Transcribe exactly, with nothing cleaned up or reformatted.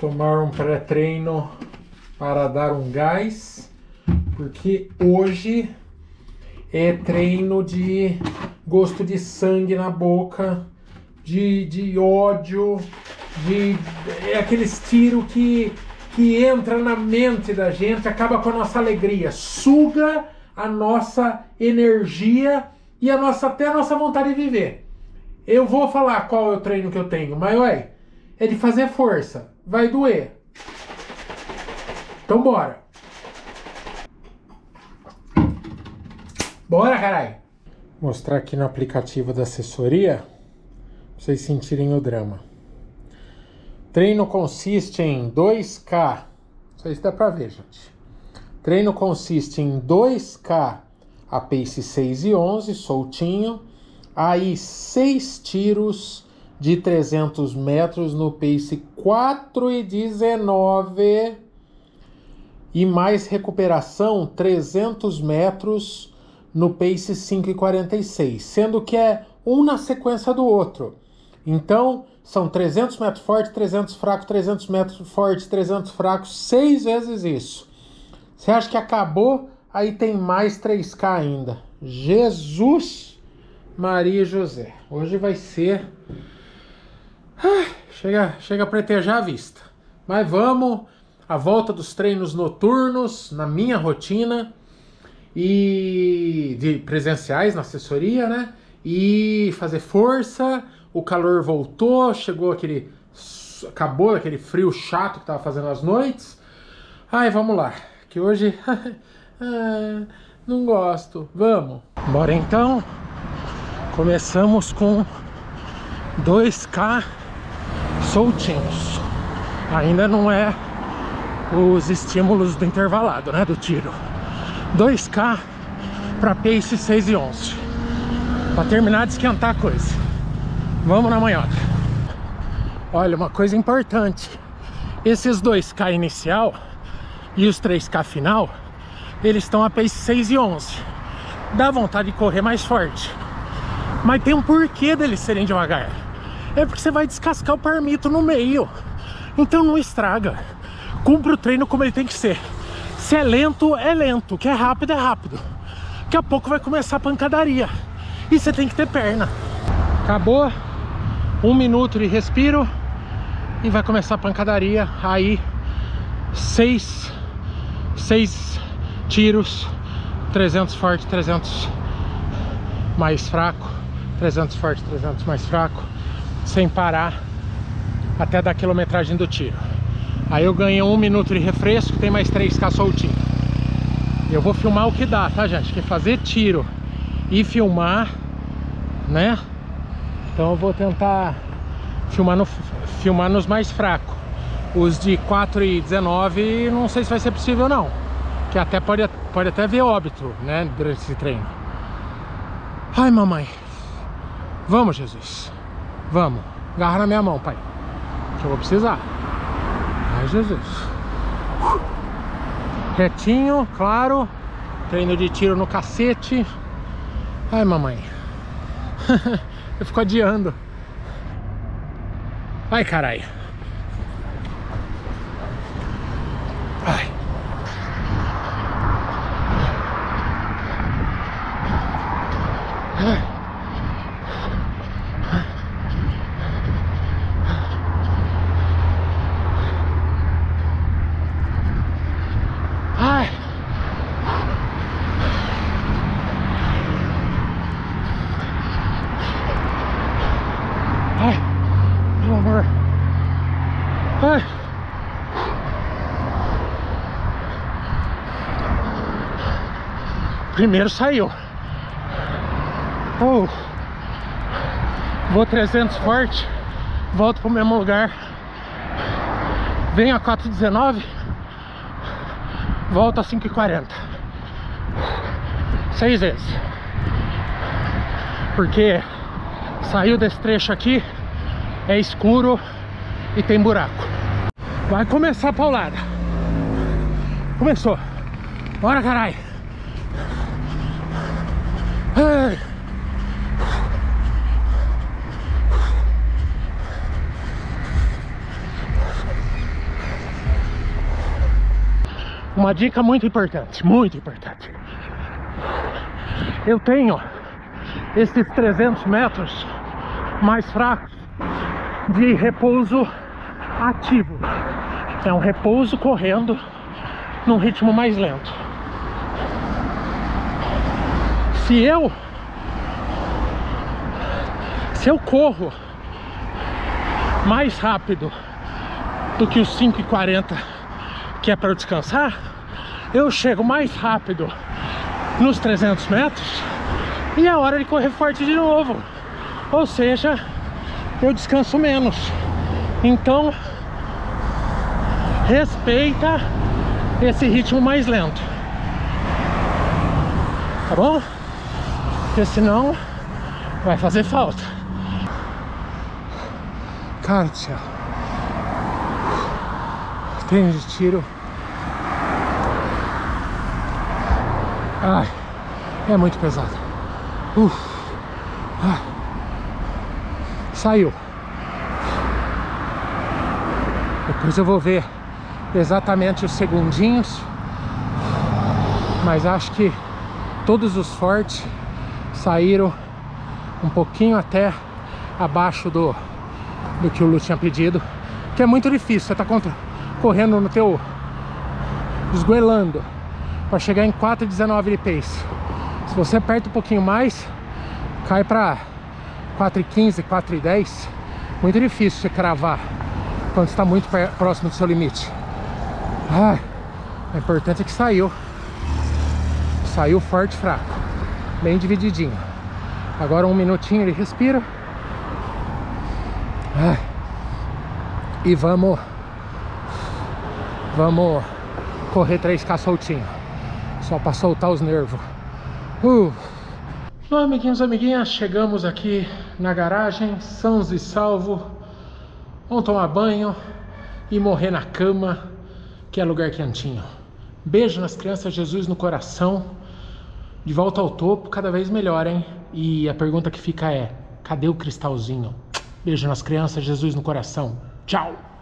tomar um pré-treino para dar um gás, porque hoje é treino de gosto de sangue na boca, de, de ódio, de é aqueles tiros que, que entra na mente da gente, acaba com a nossa alegria, suga a nossa energia e a nossa, até a nossa vontade de viver. Eu vou falar qual é o treino que eu tenho, mas ué, é de fazer força, vai doer. Então bora. Bora, caralho. Mostrar aqui no aplicativo da assessoria, pra vocês sentirem o drama. Treino consiste em dois K, não sei se dá pra ver, gente. Treino consiste em dois K a pace seis e onze, soltinho. Aí seis tiros de trezentos metros no pace quatro e dezenove. E mais recuperação trezentos metros no pace cinco e quarenta e seis. Sendo que é um na sequência do outro. Então são trezentos metros forte, trezentos fraco, trezentos metros forte, trezentos fraco. seis vezes isso. Você acha que acabou? Aí tem mais três K ainda. Jesus Maria e José. Hoje vai ser... Ah, chega, chega a pretejar a vista. Mas vamos, a volta dos treinos noturnos, na minha rotina, e de presenciais na assessoria, né? E fazer força, o calor voltou, chegou aquele... Acabou aquele frio chato que tava fazendo as noites. Ai, vamos lá, que hoje... ah, não gosto. Vamos. Bora então. Começamos com dois K soltinhos. Ainda não é os estímulos do intervalado, né? Do tiro. dois K para pace seis e onze. Para terminar de esquentar a coisa. Vamos na manhota. Olha, uma coisa importante. Esses dois K inicial e os três K final, eles estão a pace seis e onze. Dá vontade de correr mais forte. Mas tem um porquê deles serem devagar. É porque você vai descascar o parmito no meio. Então não estraga. Cumpre o treino como ele tem que ser. Se é lento, é lento. Que é rápido, é rápido. Daqui a pouco vai começar a pancadaria. E você tem que ter perna. Acabou. Um minuto de respiro. E vai começar a pancadaria. Aí, seis, seis tiros. trezentos forte, trezentos mais fraco. trezentos forte, trezentos mais fraco, sem parar até dar a quilometragem do tiro. Aí eu ganhei um minuto de refresco, tem mais três K soltinho. Eu vou filmar o que dá, tá, gente? Porque fazer tiro e filmar, né? Então eu vou tentar filmar, no, filmar nos mais fracos. Os de quatro e dezenove, não sei se vai ser possível não. Que até pode, pode até ver óbito, né? Durante esse treino. Ai, mamãe. Vamos, Jesus. Vamos. Agarra na minha mão, pai. Que eu vou precisar. Ai, Jesus. Retinho, claro. Treino de tiro no cacete. Ai, mamãe. Eu fico adiando. Ai, caralho. Ai. Ai. Ai. Ai, meu amor. Ai. Primeiro saiu. Oh. Vou trezentos forte. Volto pro mesmo lugar. Venho a quatro e dezenove. Volto a cinco e quarenta. Seis vezes. Porque saiu desse trecho aqui, é escuro e tem buraco. Vai começar a paulada. Começou. Bora, caralho. Ai. Uma dica muito importante, muito importante. Eu tenho esses trezentos metros mais fracos de repouso ativo. É um repouso correndo num ritmo mais lento. Se eu Se eu corro mais rápido do que os cinco e quarenta que é para eu descansar, eu chego mais rápido nos trezentos metros e é hora de correr forte de novo. Ou seja, eu descanso menos. Então, respeita esse ritmo mais lento, tá bom? Porque senão vai fazer falta. Cara do céu, treino de tiro, ai, é muito pesado. Uf. Ah. Saiu. Depois eu vou ver exatamente os segundinhos, mas acho que todos os fortes saíram um pouquinho até abaixo do, do que o Lu tinha pedido, que é muito difícil. Você tá contra, correndo no teu, esgoelando para chegar em quatro e dezenove de pace. Se você aperta um pouquinho mais, cai para quatro e quinze, quatro e dez. Muito difícil você cravar quando está muito próximo do seu limite. Ah, o importante é que saiu. Saiu forte e fraco, bem divididinho. Agora um minutinho ele respira. Ah, e vamos Vamos correr três K soltinho, só para soltar os nervos. uh. Bom, amiguinhos e amiguinhas, chegamos aqui na garagem, sãos e salvo. Vamos tomar banho e morrer na cama, que é lugar quentinho. Beijo nas crianças, Jesus no coração. De volta ao topo, cada vez melhor, hein? E a pergunta que fica é: cadê o cristalzinho? Beijo nas crianças, Jesus no coração. Tchau!